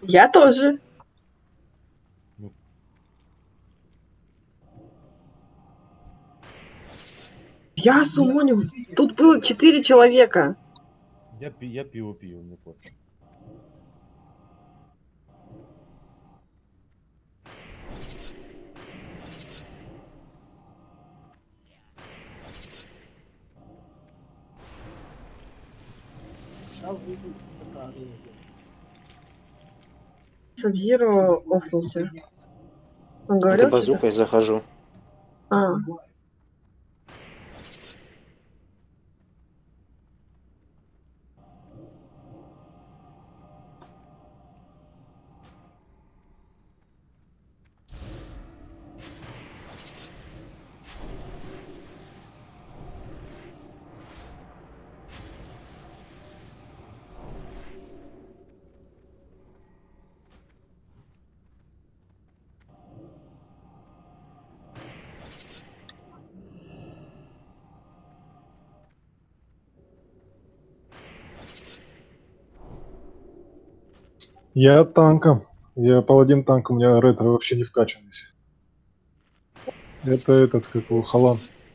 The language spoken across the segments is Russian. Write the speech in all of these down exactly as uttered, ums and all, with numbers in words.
Я тоже. Ну, Я сумоню. Тут было четыре человека. я, пи- я пиво пью, мне пофиг. Сейчас буду правильно. Сабзиро офнулся. Он Это говорил базука, что-то? я захожу. А, Я танком. Я паладин танк, у меня ретро вообще не вкачан весь. Это этот, как его, Халан.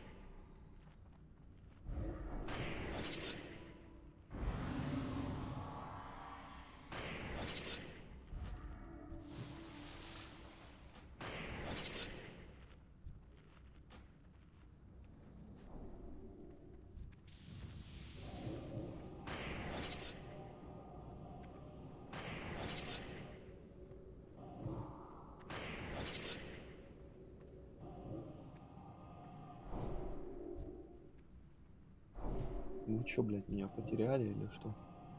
Вы чё, блядь, меня потеряли или что?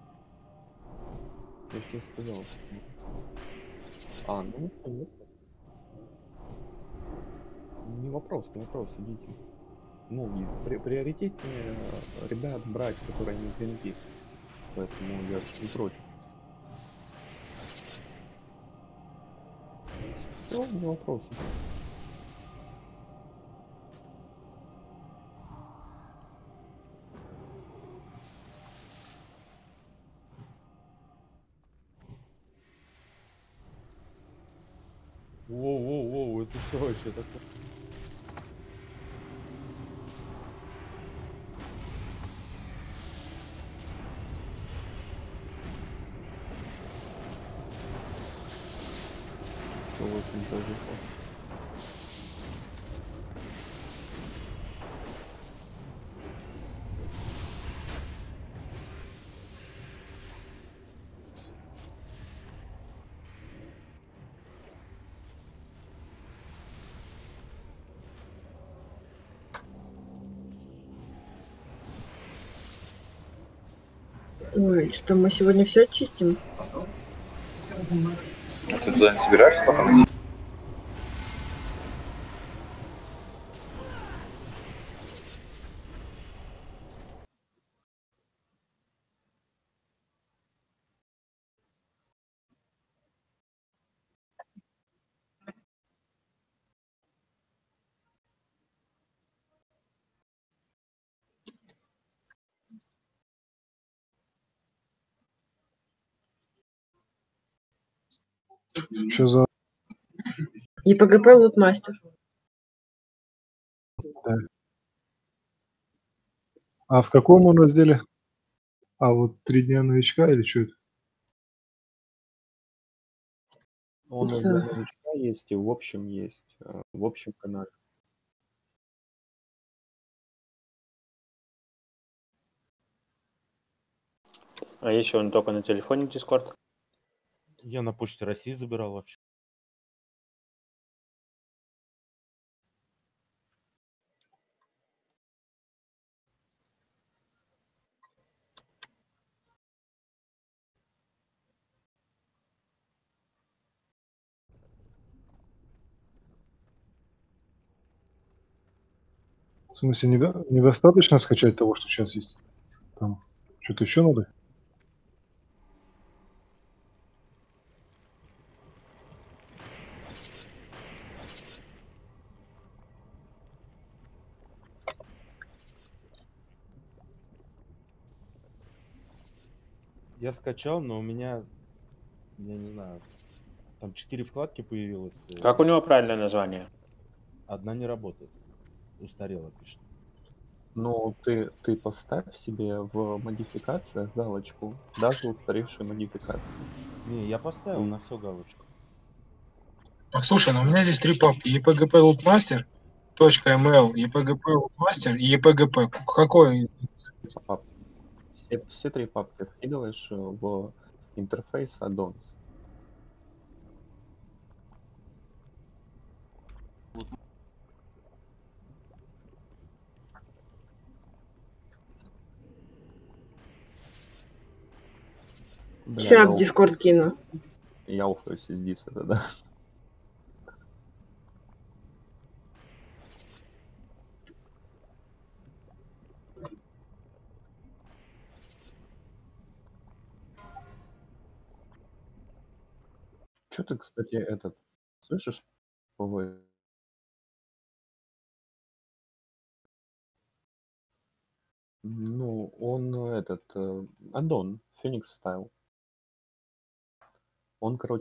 Я ж тебе сказал. А, ну, понятно. Не вопрос, не вопрос, идите. Ну, и при, приоритетнее э, ребят брать, которые не гринпик. Поэтому я ж не против. Все, не вопрос. Воу-воу-воу, это что вообще такое? Что у вас там произошло? ой, что мы сегодня все чистим? А ты туда не собираешься потом идти? Что за... И ПГП лутмастер. Да. А в каком он разделе? А вот три дня новичка или что это? Он и С- для новичка есть, и в общем есть. э, В общем канале. А если он только на телефоне Discord? Я на почте России забирал вообще. В смысле, недо- недостаточно скачать того, что сейчас есть? Там что-то еще надо? Я скачал, но у меня Я не знаю. Там четыре вкладки появилось. э, Как у него правильное название? Одна не работает. Устарела, пишет. Ну, ты, ты поставь себе в модификациях галочку, даже устаревшие модификации. Не, я поставил И- на все галочку. А, слушай, ну у меня здесь три папки. EPGP Loopmaster, .ml, EPGP Loopmaster и EPGP. Какой? Пап- Все, все три папки скидываешь э, в интерфейс addons. Бля, Ща я, в уф- Дискорд кину. я уфаюсь из диса, да. Что ты, кстати, этот, слышишь? ПВ? Ну, он э, этот, э, аддон, Phoenix Style. Он, короче,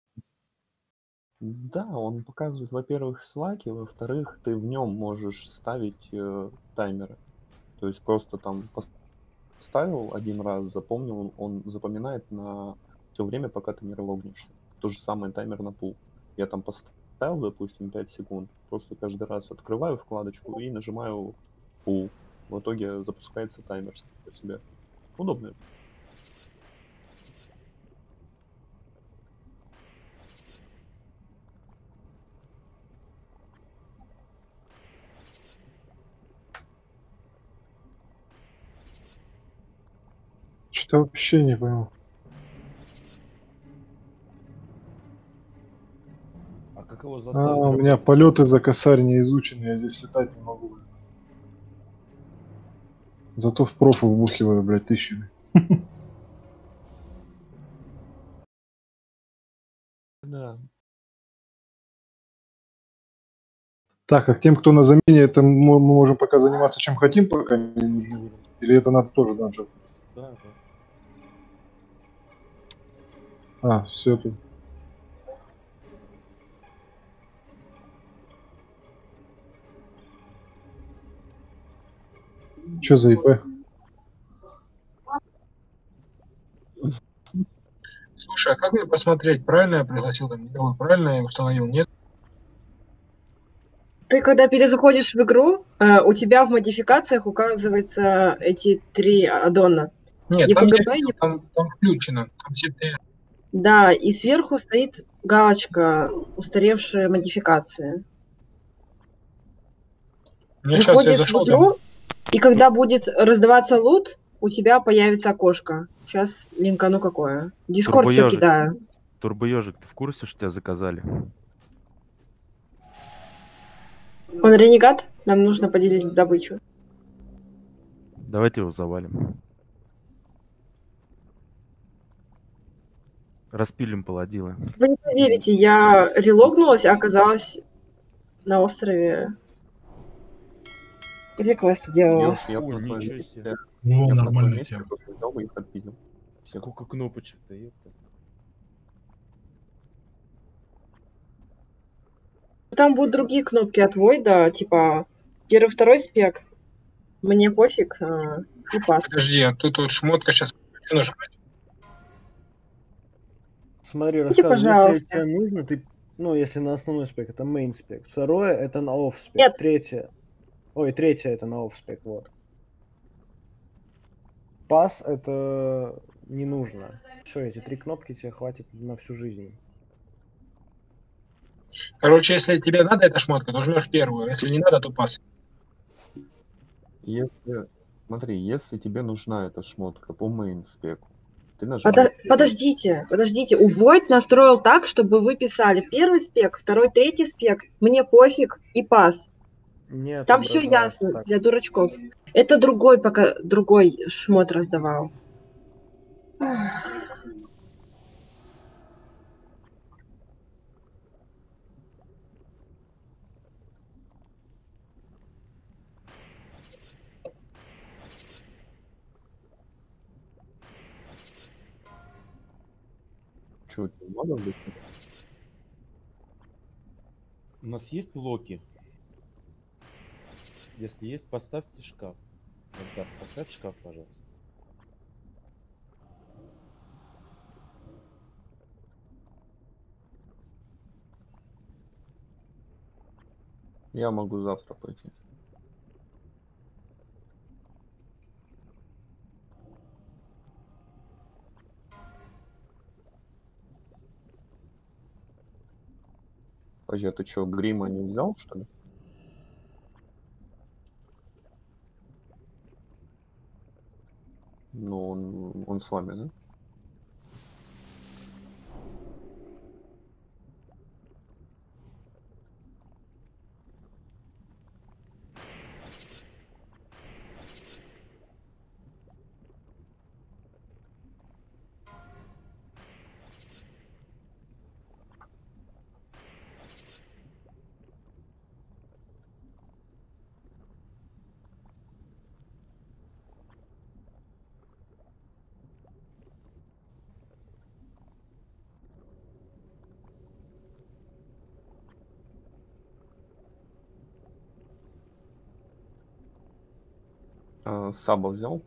да, он показывает, во-первых, слаки, во-вторых, ты в нем можешь ставить э, таймеры. То есть просто там поставил один раз, запомнил, он запоминает на все время, пока ты не релогнишься. То же самое таймер на пул. Я там поставил, допустим, пять секунд, просто каждый раз открываю вкладочку и нажимаю пул. В итоге запускается таймер сам по себе. Удобно. Что-то вообще не понял. А как его А, заставить у меня работать? полеты за косарь не изучены, я здесь летать не могу. Зато в профу вбухиваю, блядь, тысячами. Да. Так, а к тем, кто на замене, это мы мы можем пока заниматься чем хотим, пока не нужны будем? Или это надо тоже данжа? Да, да. А, все тут. Что за ИП? Слушай, а как мне посмотреть, правильно я пригласил там? Ой, правильно я установил? Нет? Ты когда перезаходишь в игру, э, у тебя в модификациях указываются эти три аддона. Нет, там, я EPGP, видел, там, там включено. Там все три. да, и сверху стоит галочка «Устаревшие модификации». У меня сейчас я Заходишь в зашел, там игру, и когда будет раздаваться лут, у тебя появится окошко. Сейчас линкану какое. Дискорд все Турбоёжик. кидаю. Турбоежик, ты в курсе, что тебя заказали? Он ренегат, нам нужно поделить добычу. Давайте его завалим. Распилим паладила. Вы не поверите, я релогнулась, а оказалась на острове. Где квесты делала? Ёж, я Ой, на твоем ничего месте- себе. Ну, я бы на твоем нормальная месте тема. просто взял бы их отпиздил. Всё. Сколько кнопочек-то, ёпта. Там будут другие кнопки от Войда, типа первый, второй спек. Мне пофиг, а, и пас. Подожди, а тут вот шмотка сейчас. Что нажимать? Смотри, Идите, рассказывай, если пожалуйста. тебе нужно, ты, ну, если на основной спек, это main спек. Второе, это на off спек. Нет. Третье, ой, третье, это на off спек, вот. Пас, это не нужно. Все, эти три кнопки тебе хватит на всю жизнь. Короче, если тебе надо эта шмотка, то жмешь первую. Если не надо, то пас. Если, смотри, если тебе нужна эта шмотка по main спеку, ты Подо- нажимаешь. Подождите, подождите. У Void настроил так, чтобы вы писали первый спек, второй, третий спек, мне пофиг и пас. Не Там все отображается ясно так. для дурачков. Это другой пока другой шмот раздавал. Че, у тебя надо быть? У нас есть локи? Если есть, поставьте шкаф. Эльдар, поставь шкаф, пожалуйста. Я могу завтра пойти. Подожди, а ты что, грима не взял, что ли? Ну, он, он с вами, да? А, Саба взял?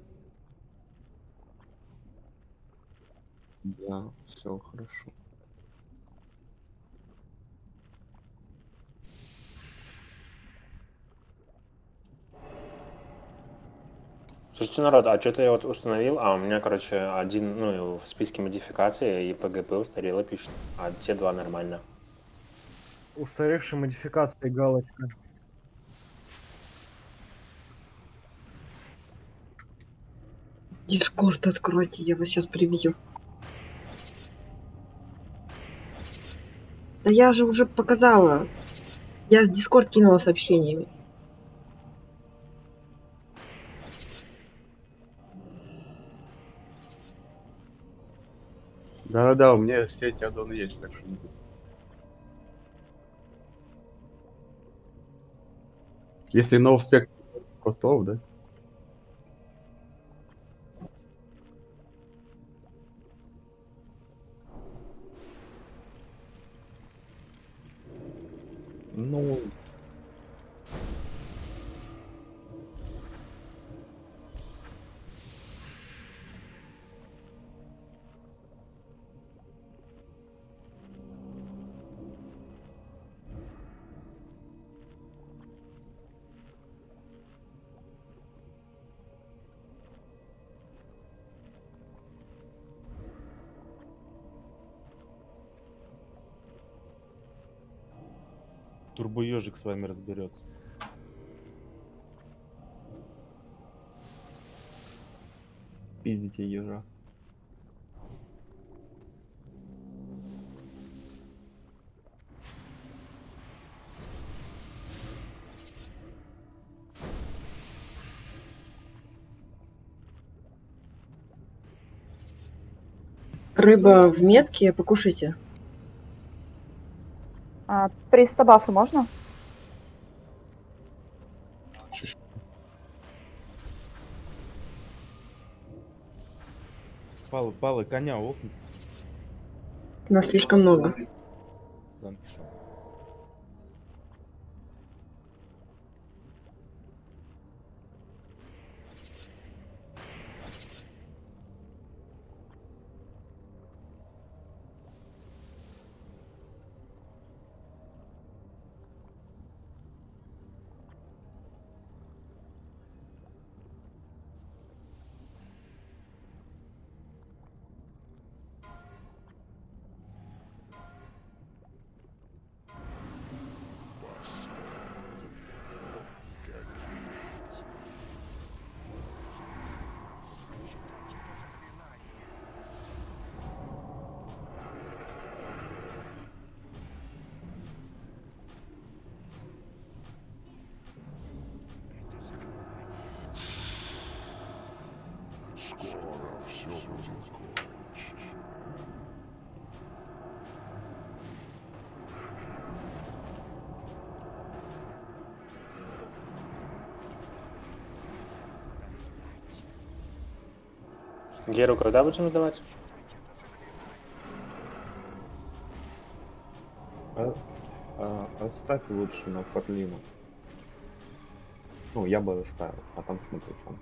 Да, все хорошо. Слушайте, народ, а что-то я вот установил, а у меня, короче, один, ну, в списке модификации и пэ гэ пэ устарело пишет, а те два нормально. Устаревшая модификация галочка. Дискорд откройте, я вас сейчас прибью. Да я же уже показала. Я в Дискорд кинула сообщениями. Да-да-да, у меня все эти аддоны есть, так что не буду. Если новый спек костов, да? Ну, Турбоежик с вами разберется. пиздите ежа. Рыба в метке, покушайте. А, триста бафы можно? Палы, палы, коня офнуть. Нас слишком много. Данкишон. Геру когда будем сдавать? А- а- оставь лучше на Форлину. Ну, я бы оставил, а там смотри сам.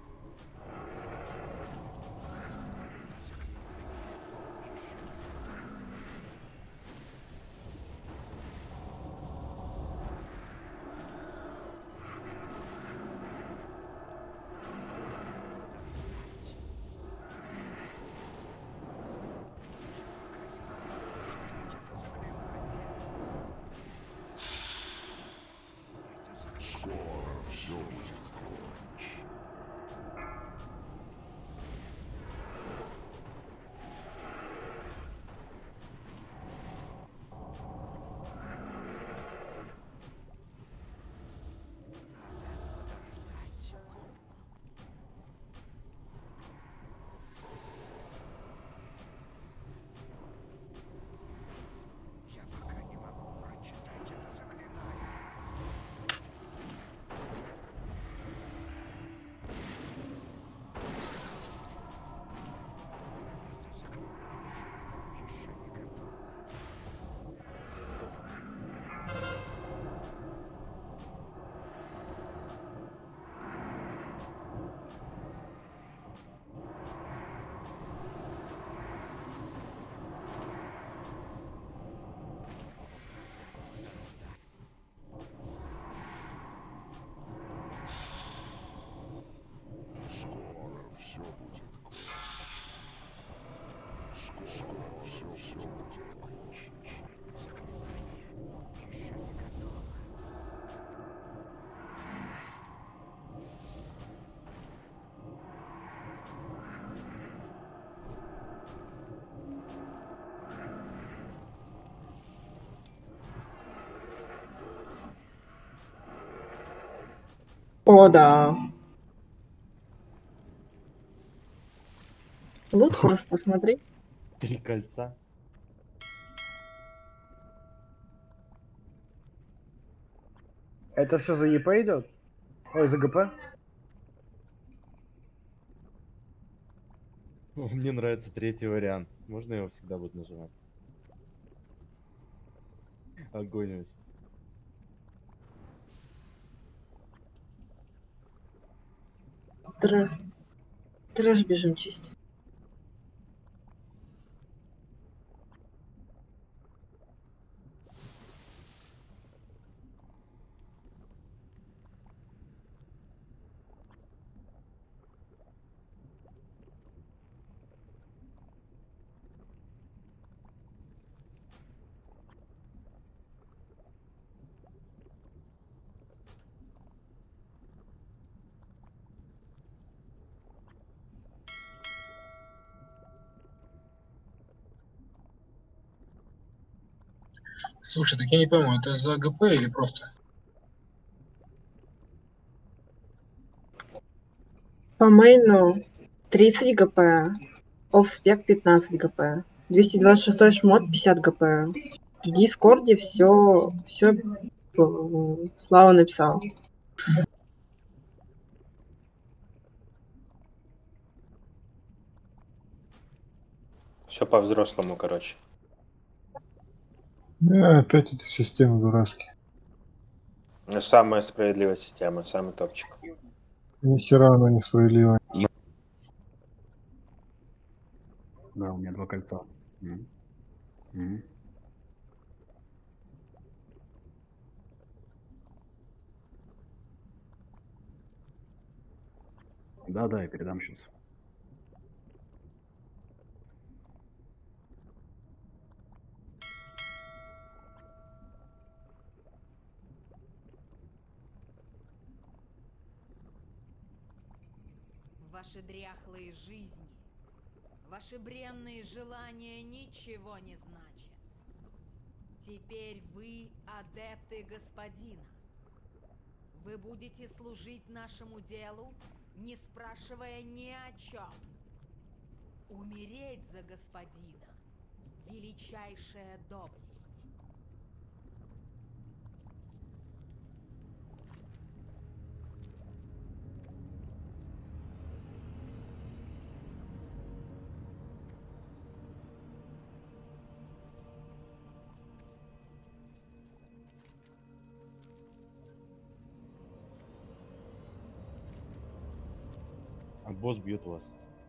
О, да. Лут просто посмотри. Три кольца. Это все за ЕП идет? Ой, за ГП? Ну, мне нравится третий вариант. Можно его всегда будет нажимать? Огонь вообще. Трэш, трэш бежим чистить. Слушай, так я не пойму, это за ГП или просто? По мейну тридцать ГП, офспек пятнадцать ГП, двести двадцать шесть шмот пятьдесят ГП. В Дискорде все, все Слава написал. Все по-взрослому, короче. Да, опять эта система дурацкая. Ну, самая справедливая система, самый топчик. Ни хера она несправедливая. Да, у меня два кольца. М. М. Да, да, я передам сейчас. Ваши дряхлые жизни, ваши бренные желания ничего не значат. Теперь вы адепты господина. Вы будете служить нашему делу, не спрашивая ни о чем. Умереть за господина – величайшая доблесть. босс бьет вас.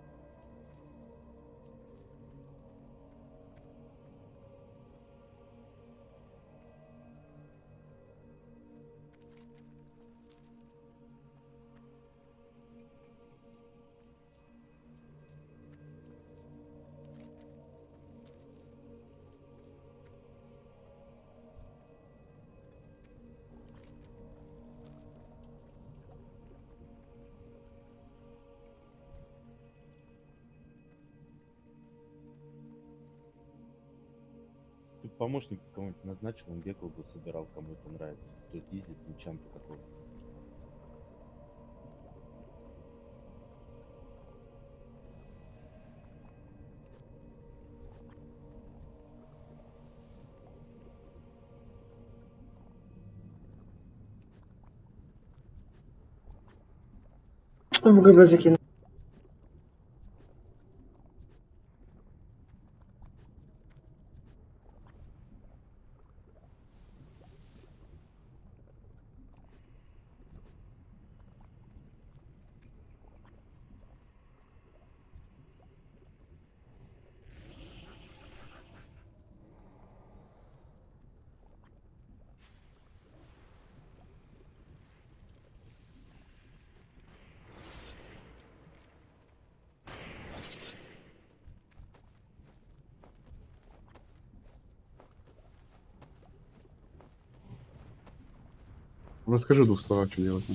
Ты помощник кого-нибудь назначил, он бегал бы, собирал, кому это нравится. То есть дизель, чампа какого-то. В ГБ закинул. Расскажи в двух словах, что делать.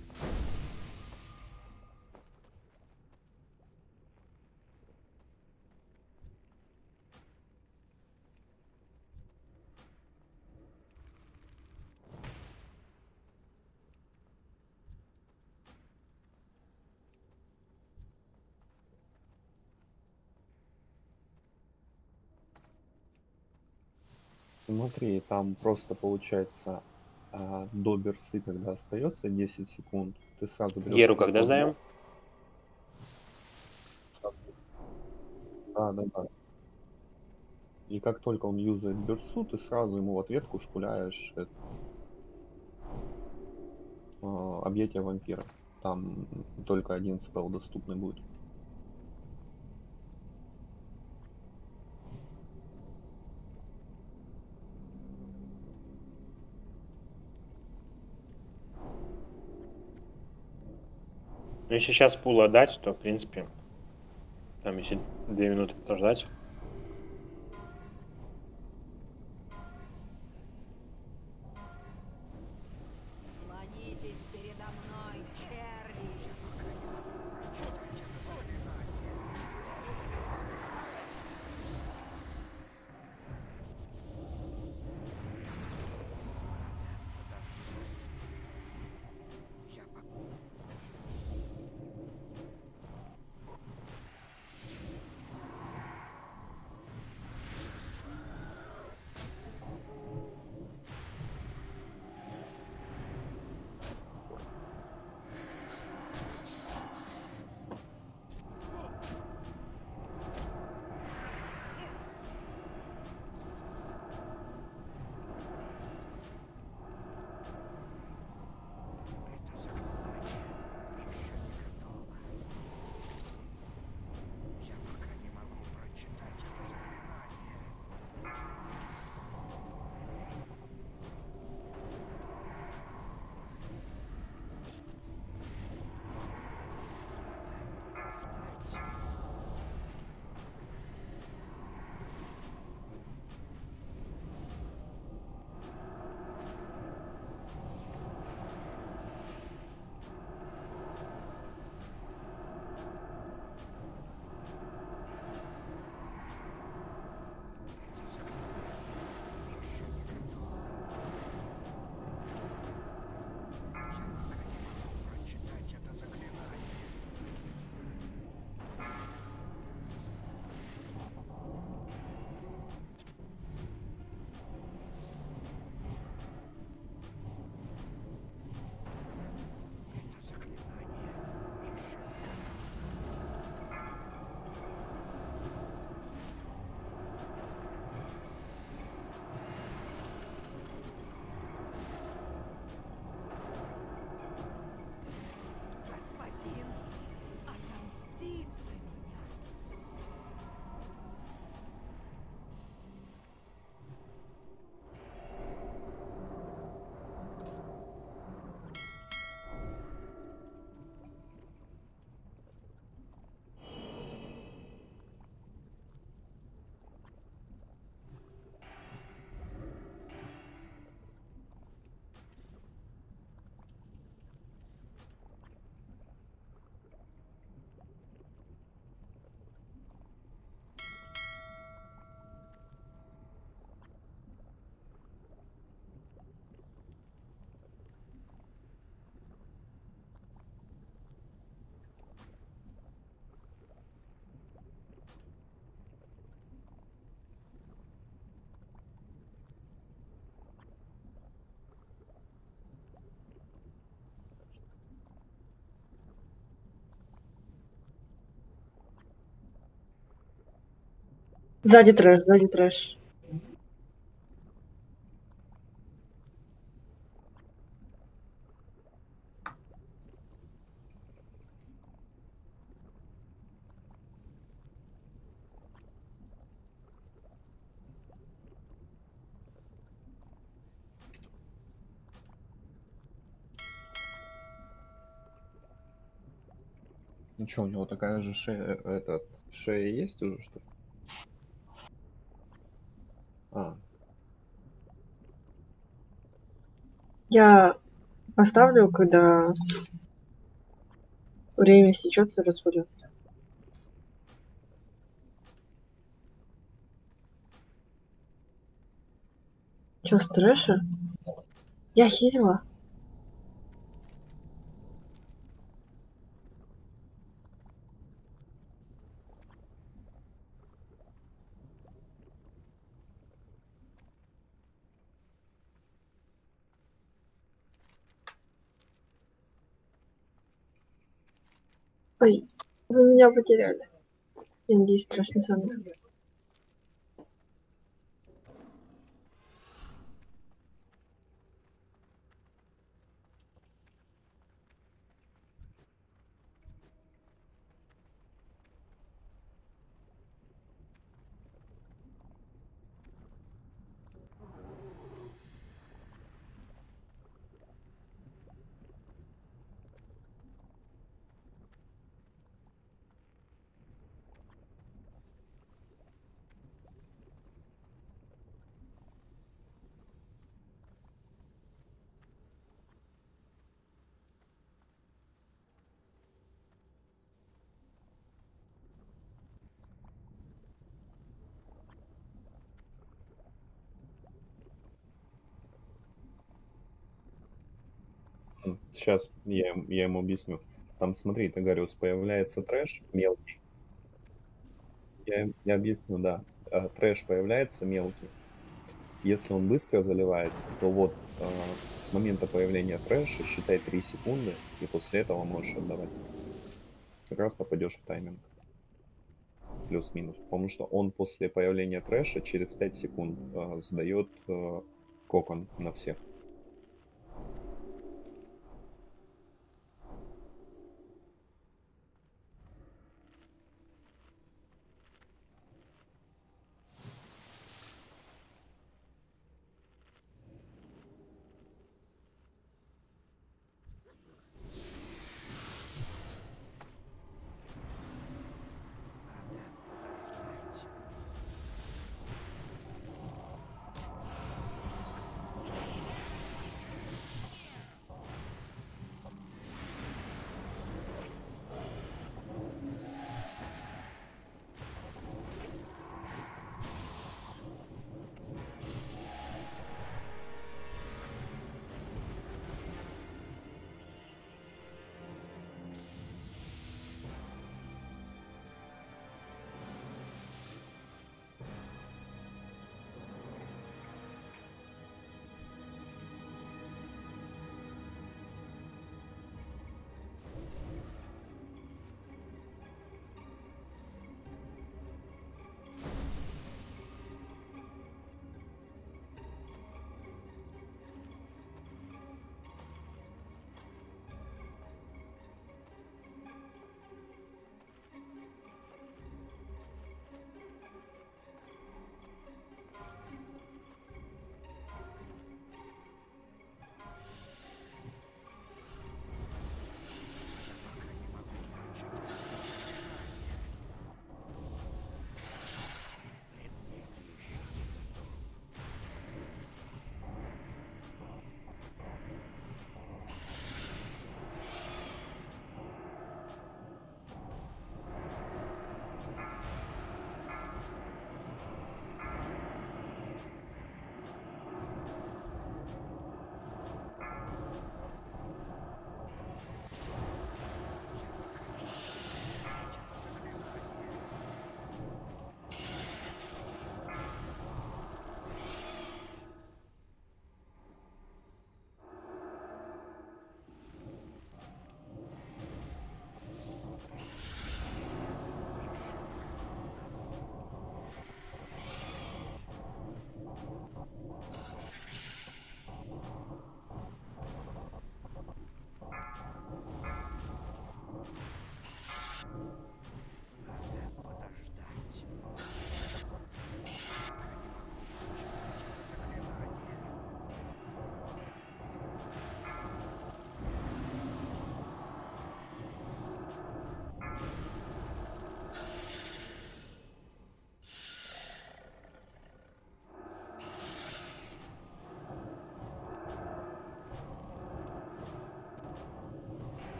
Смотри, там просто получается а, до берсы, когда остается десять секунд, ты сразу берешь Геру когда контроль сдаем? блока. Да, да, да. И как только он юзает берсу, ты сразу ему в ответку шпуляешь это, а, объятие вампира. Там только один спелл доступный будет. Ну, если сейчас пул отдать, то, в принципе, там если две минуты подождать. Склонитесь передо мной, черви. Сзади трэш, сзади трэш. Ну что, у него такая же шея, этот, шея есть уже, что ли? А, Я поставлю, когда время сечется, разбудю. Чё, с трэша? Я хилила. Ой, вы меня потеряли. Я надеюсь, трэш не со мной. сейчас я, им- я ему объясню. Там, смотри, Тагариус, появляется трэш мелкий. Я, им- я объясню, да. А, Трэш появляется мелкий. Если он быстро заливается, то вот а, с момента появления трэша считай три секунды, и после этого можешь отдавать. Как раз попадешь в тайминг. Плюс-минус. Потому что он после появления трэша через пять секунд а, сдает а, кокон на всех.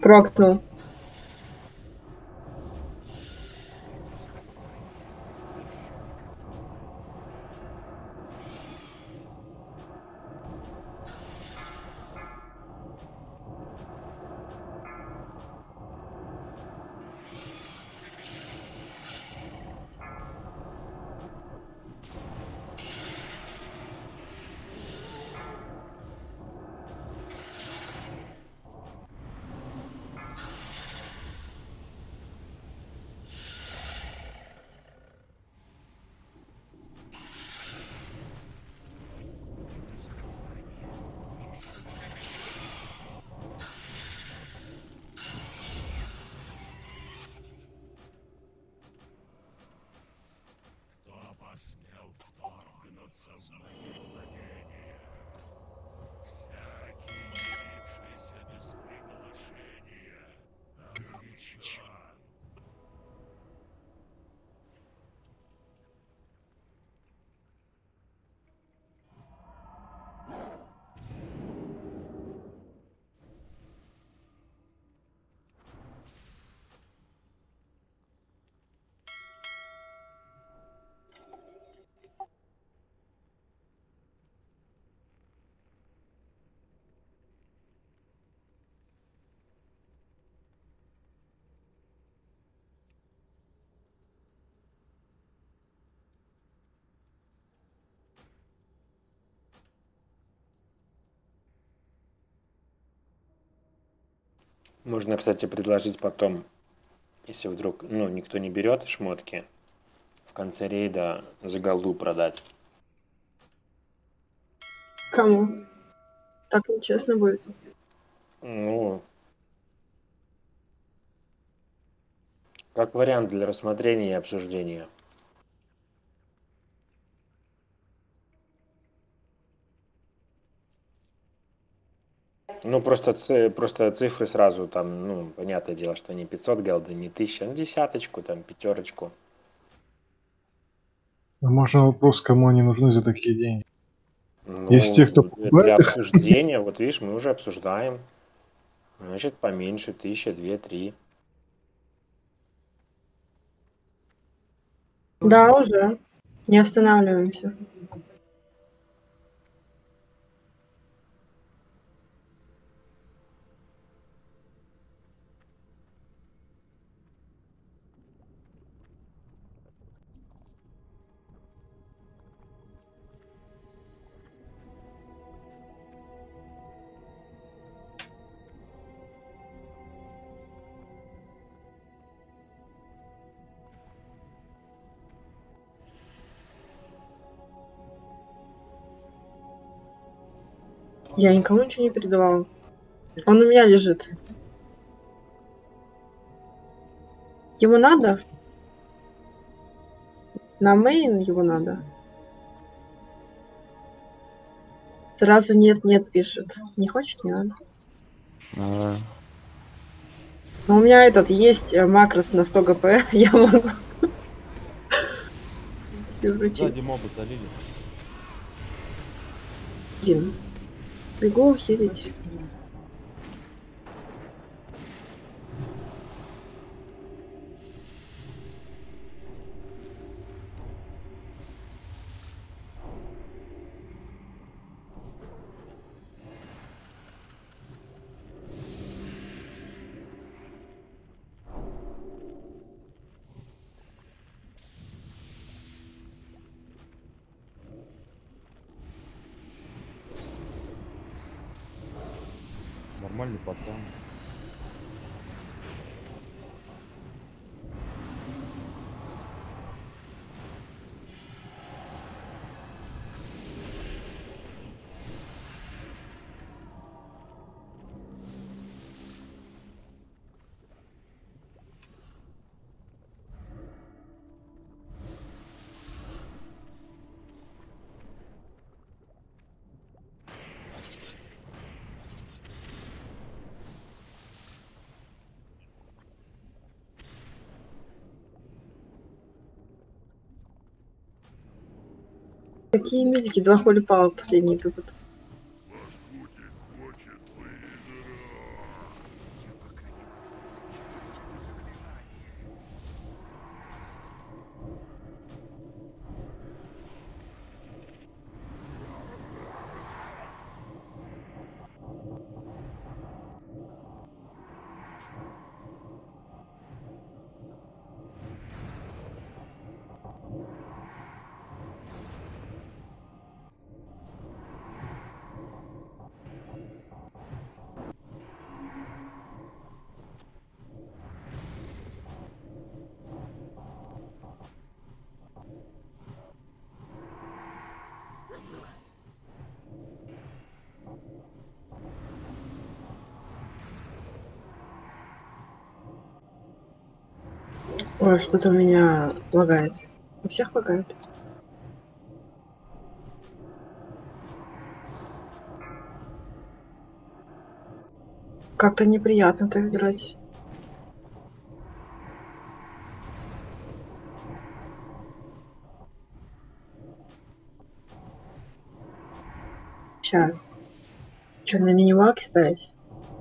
Прокнул. Можно, кстати, предложить потом, если вдруг, ну, никто не берет шмотки, в конце рейда за голду продать. Кому? Так нечестно будет. Ну, как вариант для рассмотрения и обсуждения. Ну, просто, ци- просто цифры сразу там, ну, понятное дело, что не пятьсот голды, не тысяча, ну, десяточку, там, пятерочку. А можно вопрос, кому они нужны за такие деньги? Ну, Есть те, кто для покупает их. обсуждения, вот видишь, мы уже обсуждаем. Значит, поменьше, тысяча, две, три. Да, уже. Не останавливаемся. Я никому ничего не передавала. Он у меня лежит. Ему надо? На мейн его надо? Сразу нет-нет пишет. Не хочет, не надо. А, Но у меня этот есть э, макрос на сто гп. Я могу тебе вручить. сзади мобы залили. Блин. Бегу хилить. Нормальный пацан. Какие милики, два холи палок последний выпад. Ой, что-то у меня лагает. У всех лагает. Как-то неприятно так играть. Сейчас. Что, на минималке ставить?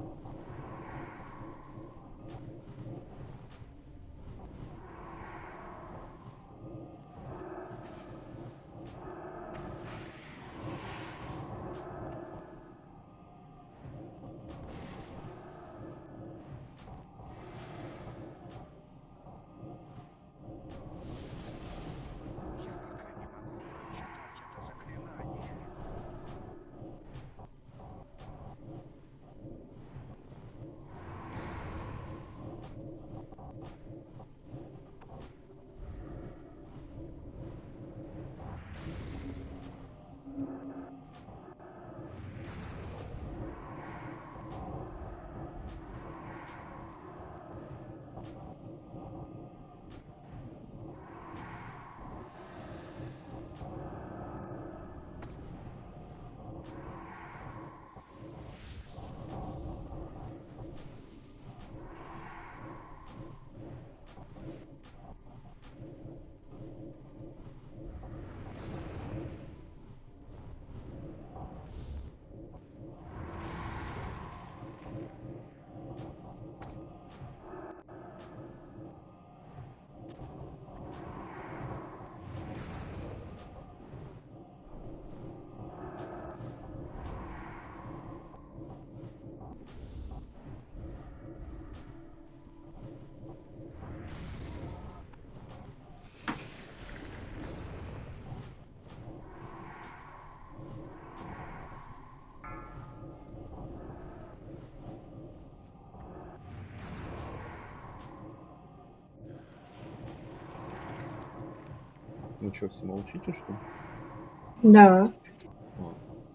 Ну что, все молчите, что ли? Да. А,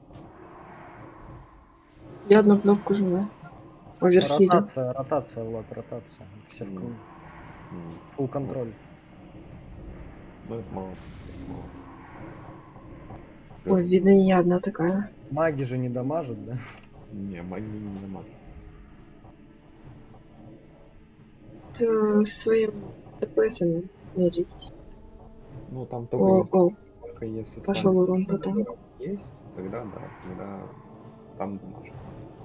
Я одну кнопку жму. Оверхида. Ротация, ротация, Влад, ротация. Все в м, кон- м. full контроль. Ну, это молодцы, молодцы. Ой, Скажу. видно, не я одна такая. Маги же не дамажат, да? Не, магии не дамажит. Э, Своим ТПСами меритесь. Ну, там только О, если, о, только если с пошел вами урон потом. есть, тогда да, тогда там дамажит.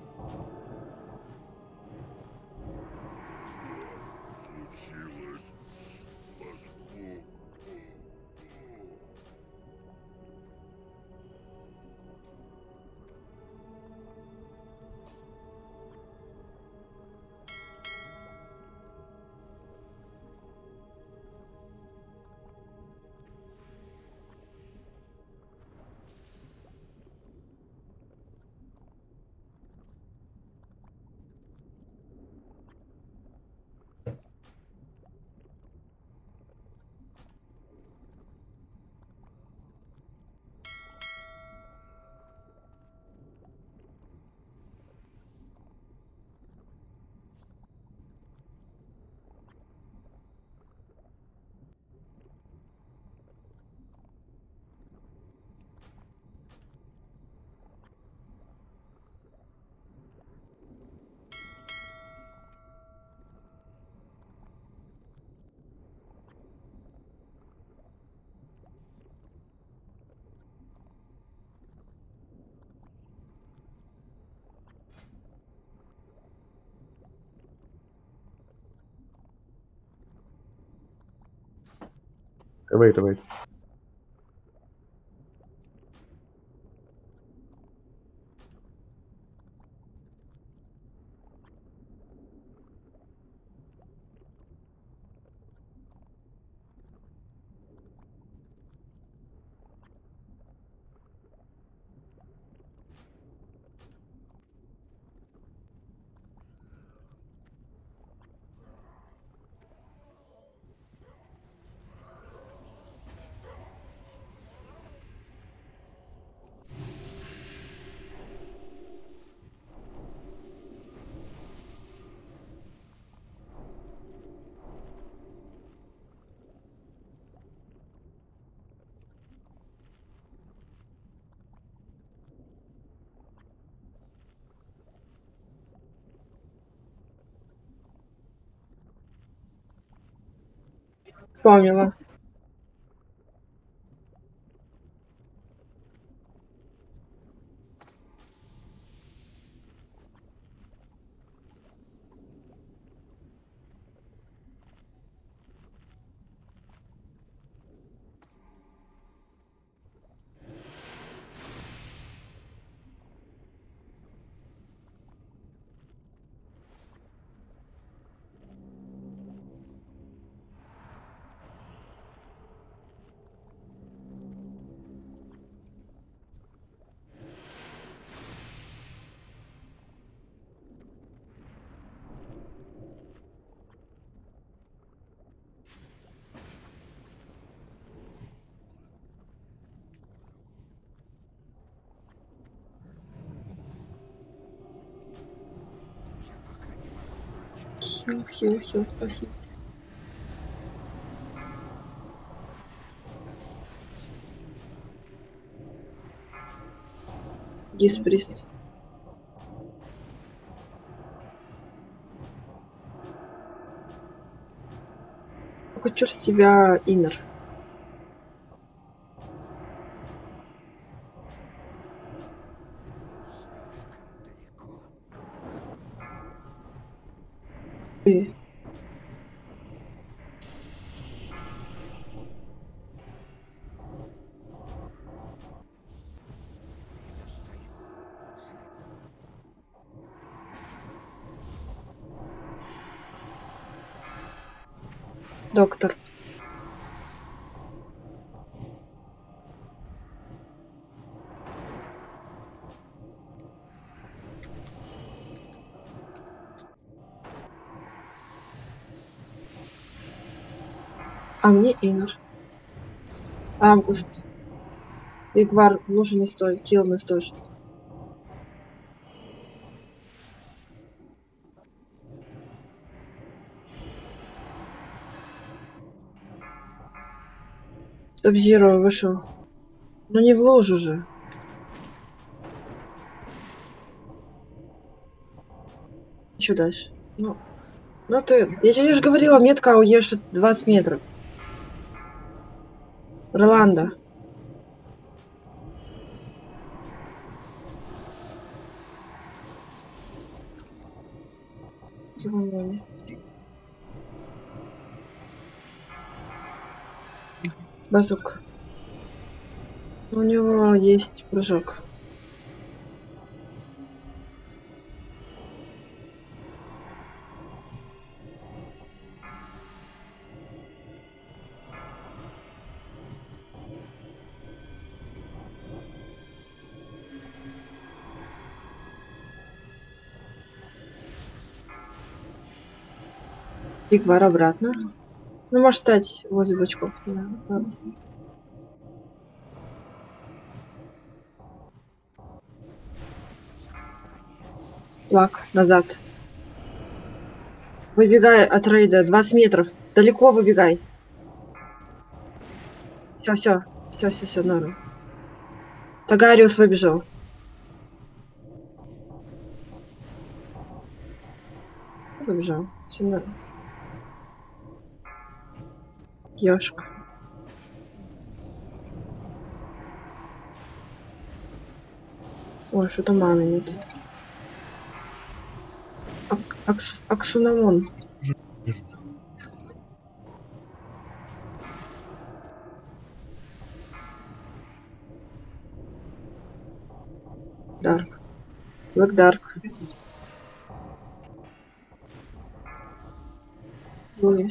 Wait, wait. Помнила. Хил, хил, хил, спасибо. Дисприст. Только чё ж с тебя инер? Ты. Доктор. А мне инер. Август. Игвар, лучше не стой. Килл не стой. Сабзиро вышел. Ну не в лужу же. Что дальше? Ну, ну ты... Я тебе же говорила, метка уешь двадцать метров. Роланда. Базук. У него есть прыжок. Игвар обратно. Ну, можешь стать возле бочков. Да, ладно. Флаг назад. Выбегай от рейда. двадцать метров. Далеко выбегай. Все, все. Все, все, все, норм. Тагариус выбежал. Выбежал. Все норм. Ёшка. Ой, что-то маны нет. Ак Акс Аксунамон. Дарк. Блэк Дарк. Ой.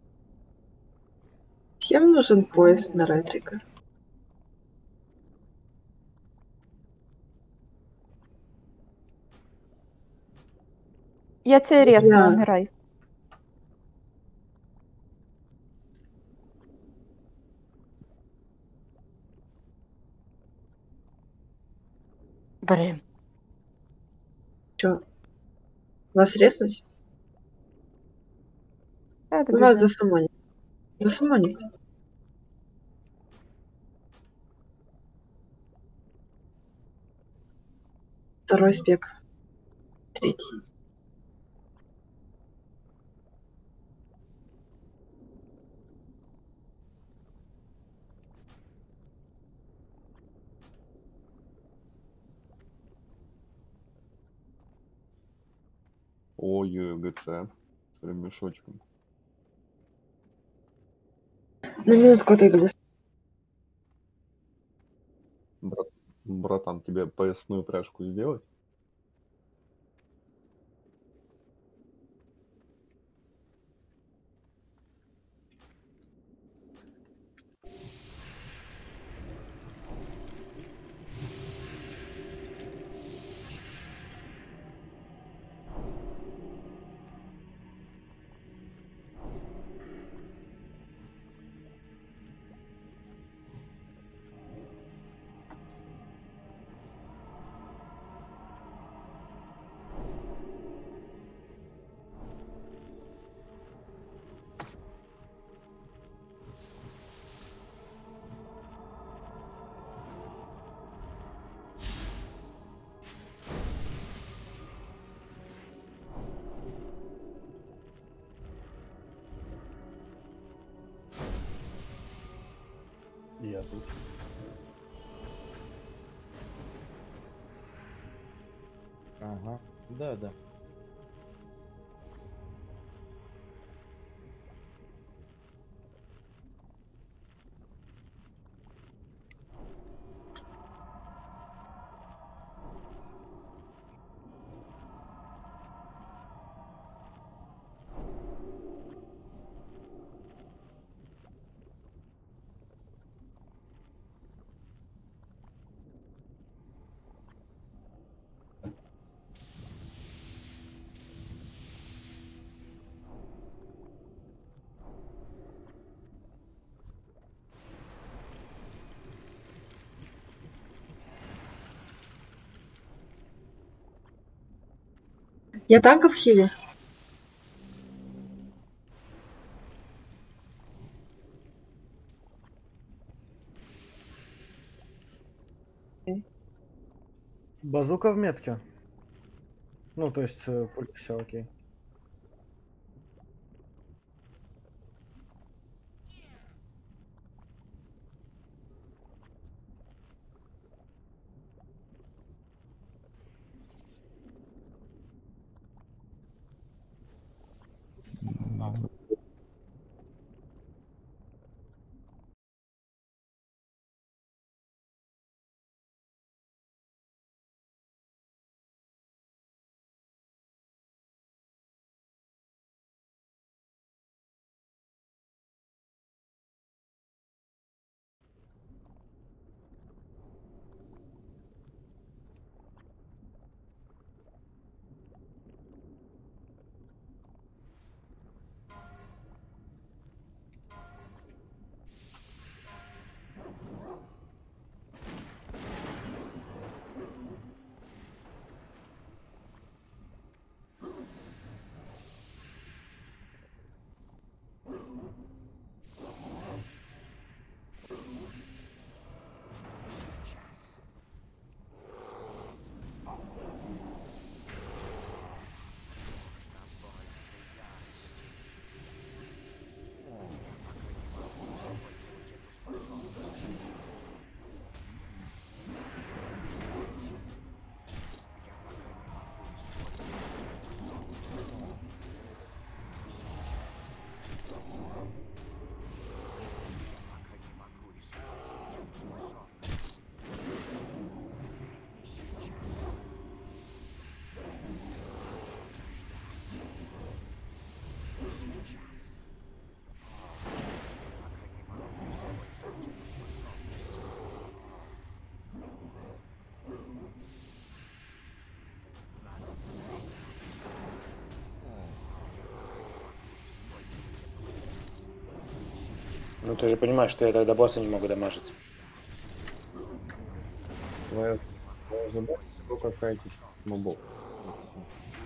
Всем нужен поезд на ретрика. Я тебе Вот резну, я- умирай. Блин. Чё? Вас резнуть? Я Ну, вас добежу. засуманит. Засуманит. Второй спек. Третий. Ой, ГЦ с ремешочком. На минутку отойду. Брат, братан, тебе поясную пряжку сделать? Я тут. Ага, да, да. Я танков хили. Базука в метке. Ну, то есть, э, пульт, все окей. Ну ты же понимаешь, что я тогда босса не могу дамажить. Твоя, твоя задача только кайтить мобов. Вот всё.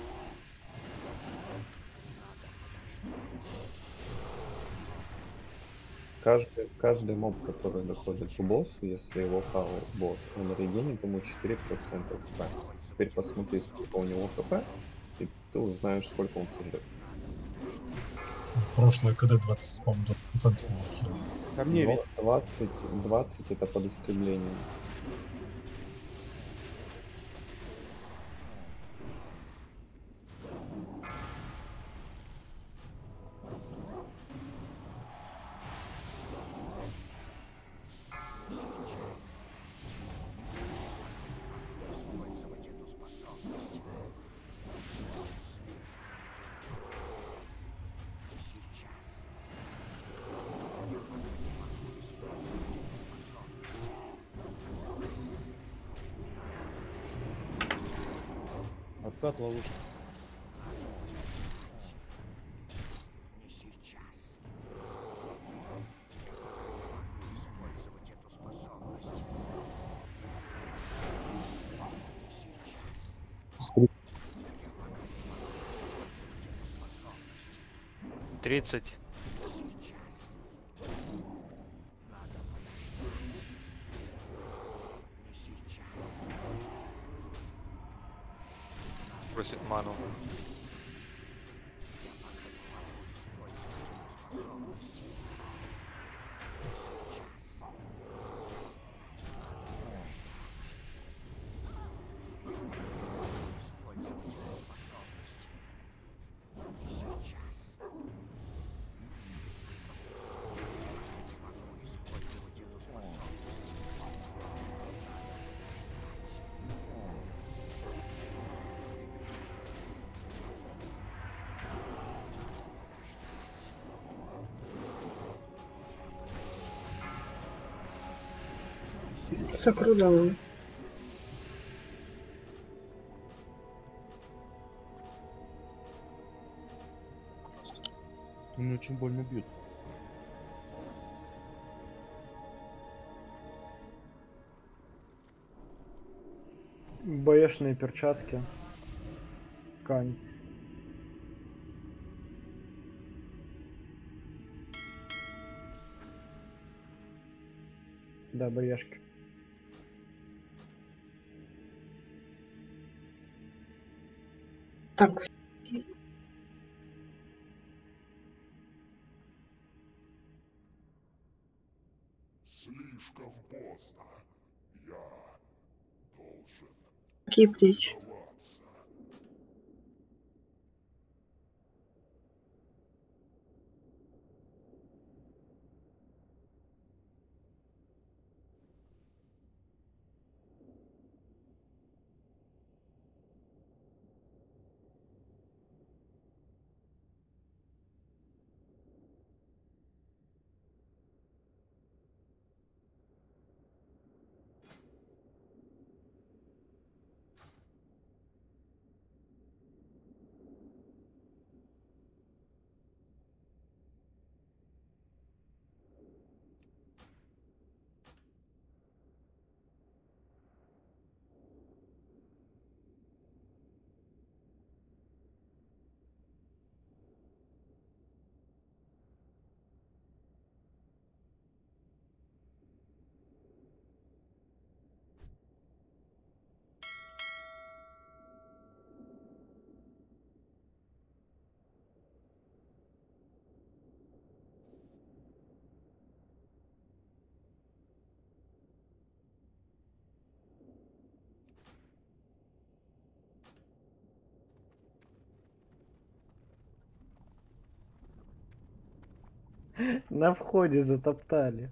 Каждый, каждый моб, который доходит к боссу, если его хавал босс, он регенит ему четыре процента хп. Теперь посмотри, сколько у него хп, и ты узнаешь, сколько он сожрет. Прошлое КД двадцать, по-моему, двадцать процентов было хило. Ко мне ведь. двадцать, двадцать это по достижениям. Откат ловушки. тридцать. Просит ману. Сокрудовал. Он меня очень больно бьет. Бэшные перчатки. Кань. Да, бэшки. Так. Слишком поздно. Я должен. Какие птичь? На входе затоптали.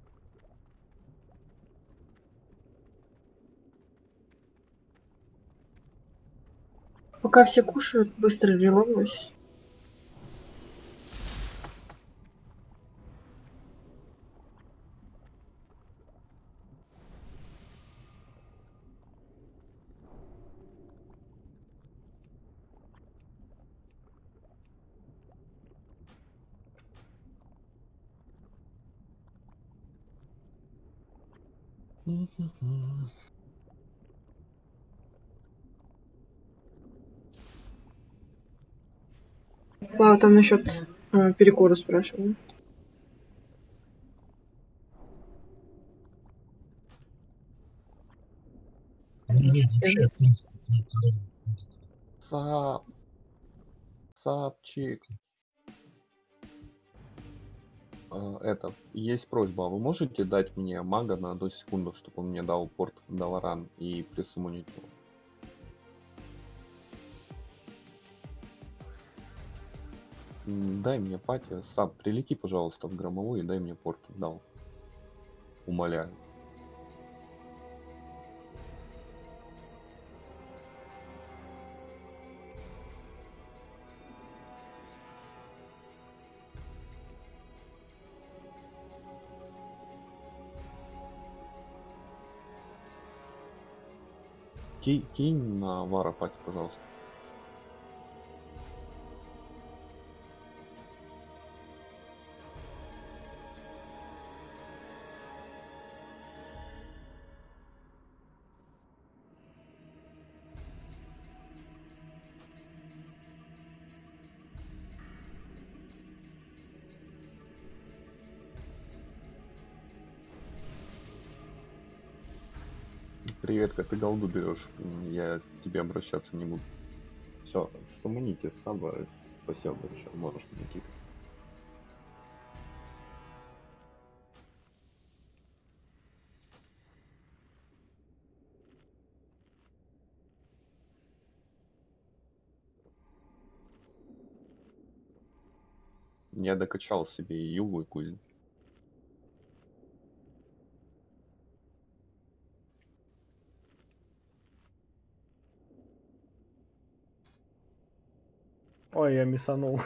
Пока все кушают, быстро релогнусь. Слава там насчет э, перекура спрашивал. Не, вообще, в принципе, когда будет. Сап. Сапчик. А, Это, есть просьба, а вы можете дать мне мага на одну секунду, чтобы он мне дал порт Даларан и присуммонить его? М, Дай мне пати. Сап, прилети, пожалуйста, в громовую и дай мне порт дал. Умоляю. Ки- Кинь на Вара пати, пожалуйста. Привет, как ты голду берешь? М, Я к тебе обращаться не буду. Все, суммоните Саба. Спасибо большое. Можешь мне кикать. Я докачал себе и Югу, и Кузин. Ой, я мисанул.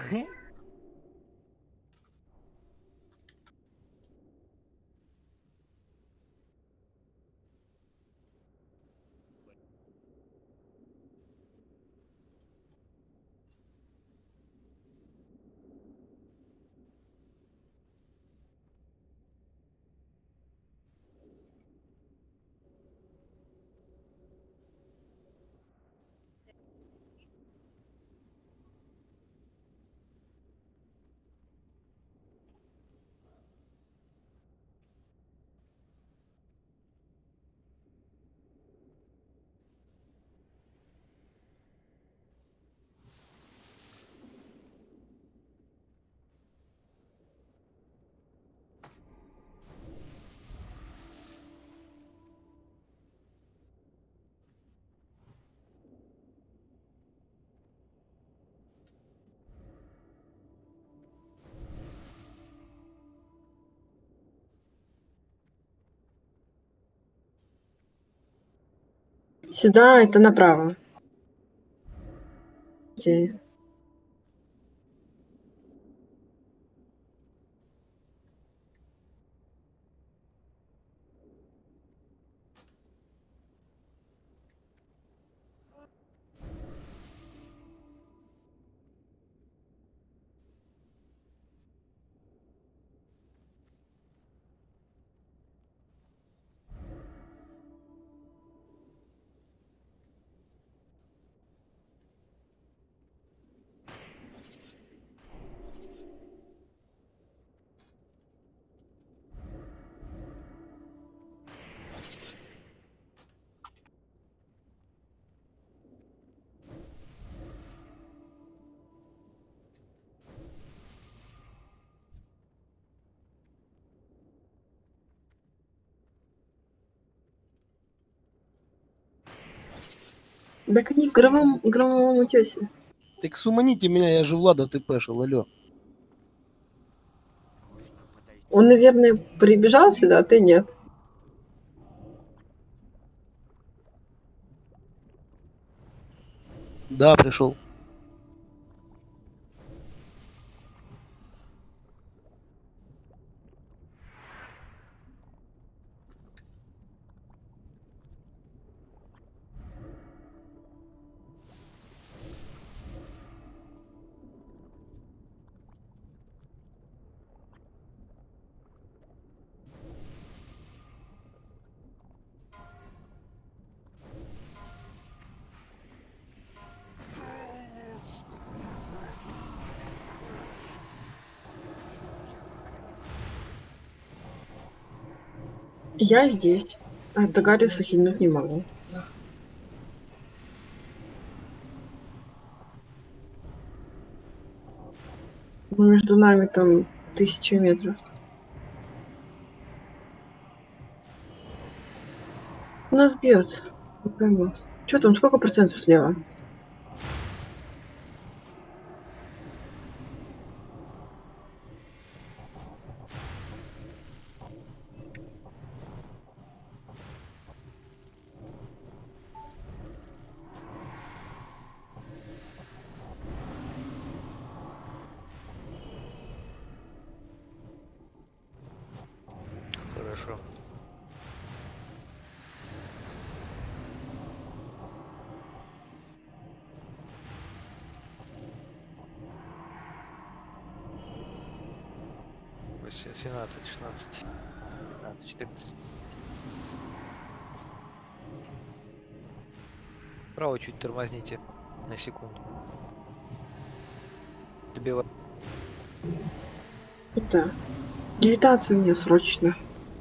Сюда это направо. Окей. Так они в громовом, громовом утесе. Так суманите меня, я же Влада тпшил, алло. Он, наверное, прибежал сюда, а ты нет. Да, пришел. Я здесь. А Дагариуса хильнуть не могу. Ну, между нами там тысяча метров. Нас бьет. Не пойму. Что там, сколько процентов слева? Хорошо. семнадцать, шестнадцать, пятнадцать, четырнадцать. Право чуть тормозните на секунду. Добивай. Это. Левитацию мне срочно.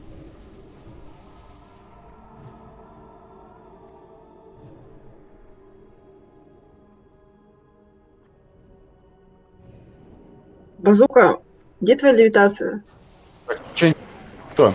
Базука, где твоя левитация? Че? Кто?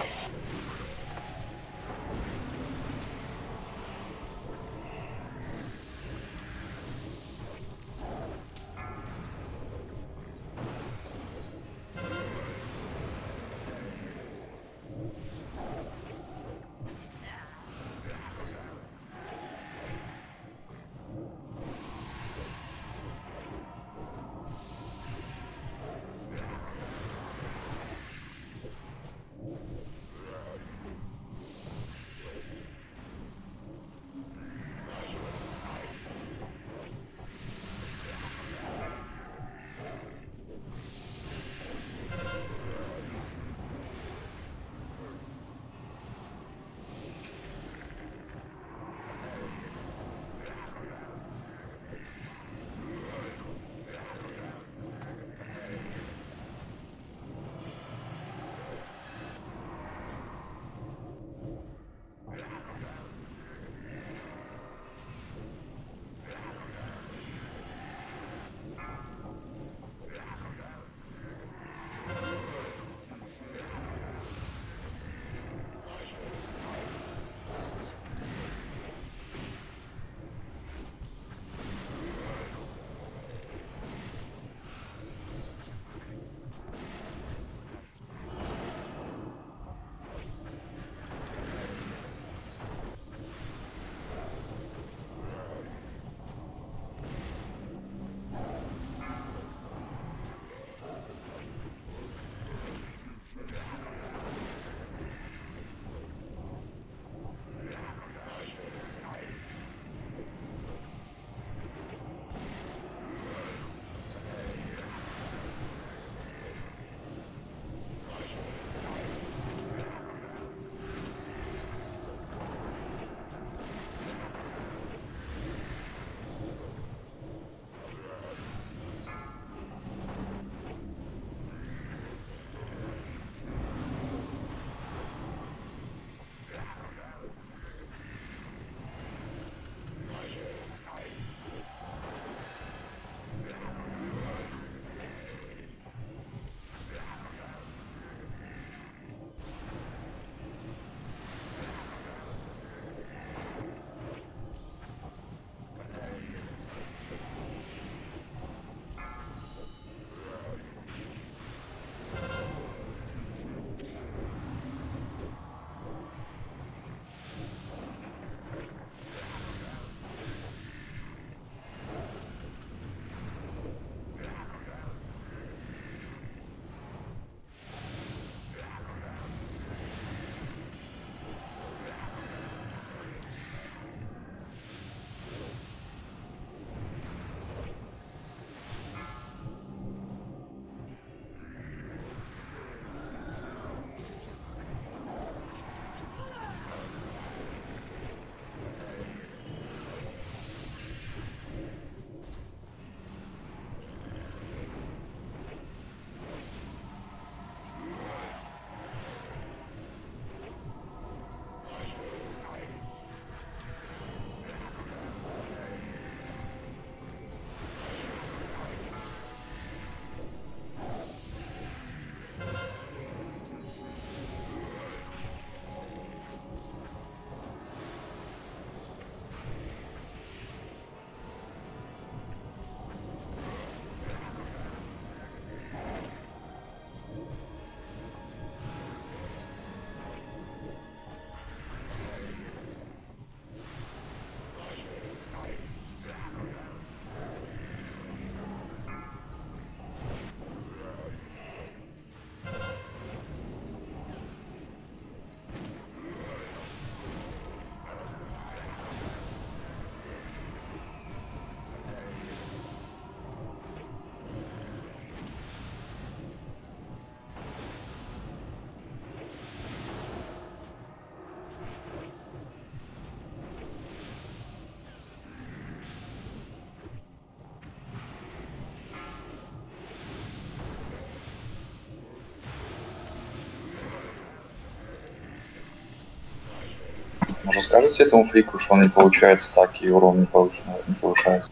Может, скажете этому фрику, что он не получается так, и урон не, повыш... не повышается?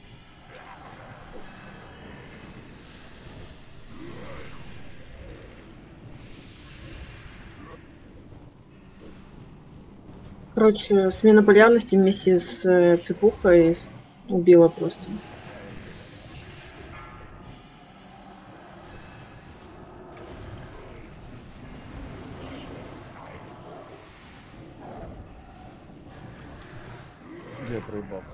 Короче, смена полярности вместе с э, цепухой с- убила просто. Где я проебался?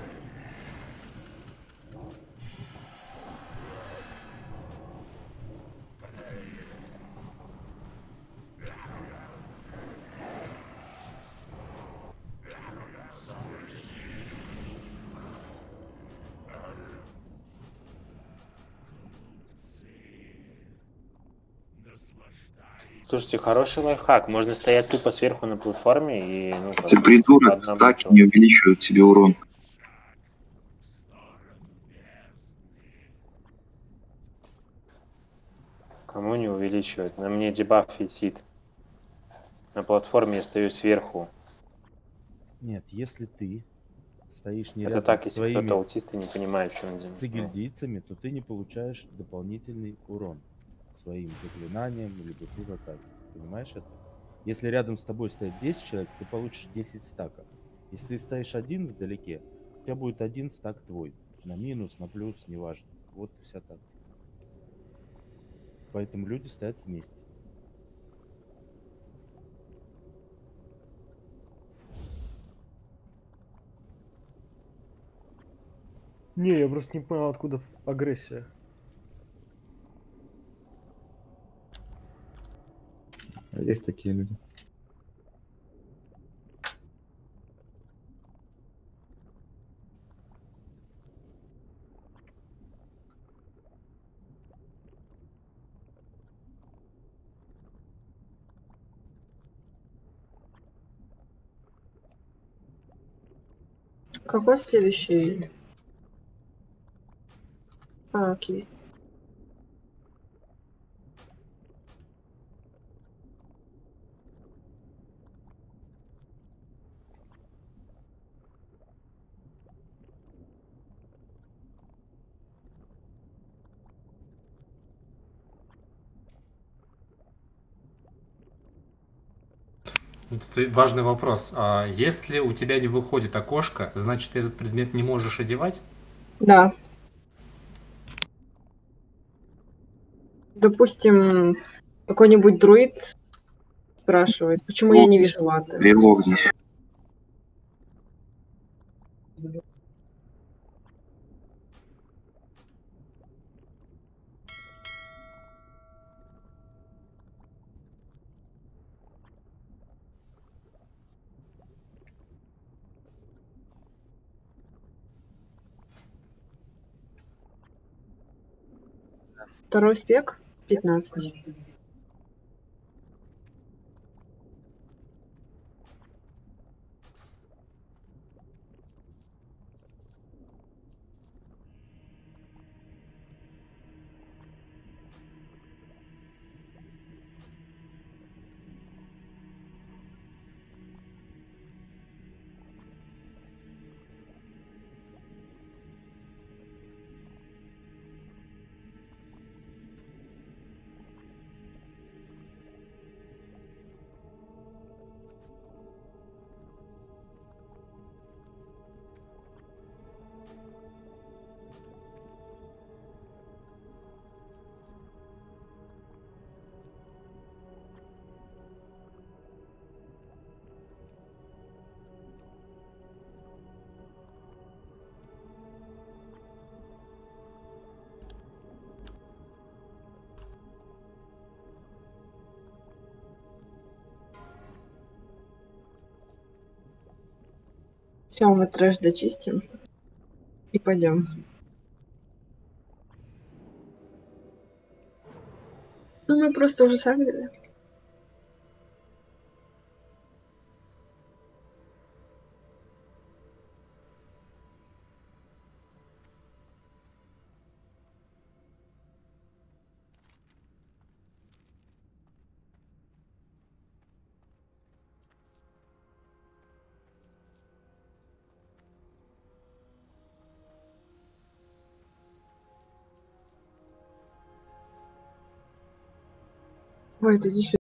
Слушайте, хороший лайфхак. Можно стоять тупо сверху на платформе и, ну, как Ты бы, придурок, одному стаки человеку. не увеличивают тебе урон. Кому не увеличивать? На мне дебаф висит. На платформе я стою сверху. Нет, если ты стоишь не Это рядом так, с если кто-то своими аутист и не понимает, в чем дело. сигильдийцами, то ты не получаешь дополнительный урон своим заклинанием либо физатаки. Понимаешь это? Если рядом с тобой стоит десять человек, ты получишь десять стаков. Если ты стоишь один вдалеке, у тебя будет один стак твой. На минус, на плюс, неважно. Вот и вся тактика. Поэтому люди стоят вместе. Не, я просто не понял, откуда агрессия. Есть такие люди. Какой следующий? А, окей. Тут важный вопрос. А если у тебя не выходит окошко, значит, ты этот предмет не можешь одевать? Да. Допустим, какой-нибудь друид спрашивает, почему я не вижу латы. Релогнись. Второй спек пятнадцать. Все, мы трэш дочистим и пойдем. Ну, мы просто уже сагрили. Ой, иди сюда.